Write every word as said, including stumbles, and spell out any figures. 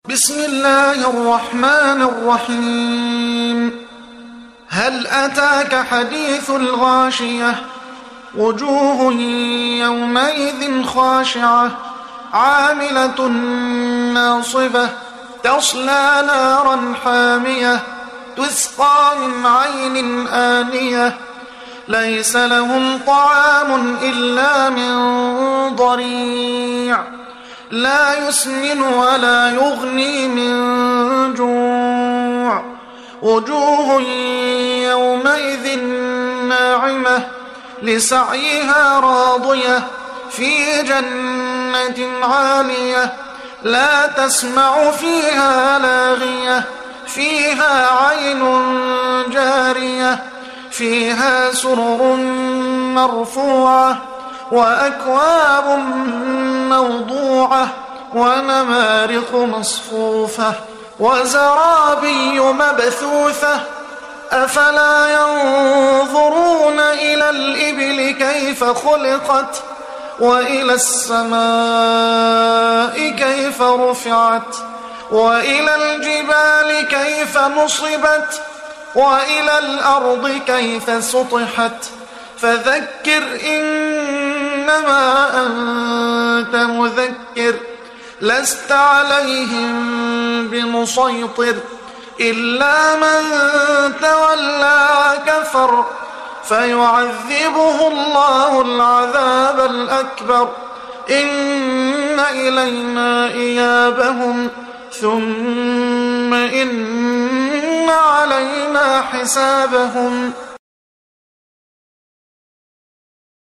بسم الله الرحمن الرحيم. هل أتاك حديث الغاشية؟ وجوه يومئذ خاشعة عاملة ناصبة تصلى نارا حامية تسقى من عين آنية ليس لهم طعام إلا من ضريع لا يسمن ولا يغني من جوع وجوه يومئذ ناعمة لسعيها راضية في جنة عالية لا تسمع فيها لاغية فيها عين جارية فيها سرر مرفوعة وأكواب موضوعة ونمارق مصفوفة وزرابي مبثوثة أفلا ينظرون إلى الإبل كيف خلقت وإلى السماء كيف رفعت وإلى الجبال كيف نصبت وإلى الأرض كيف سطحت فذكر إنما أنت مذكر لست عليهم بمسيطر إلا من تولى وكفر فيعذبه الله العذاب الأكبر إن إلينا إيابهم ثم إن علينا حسابهم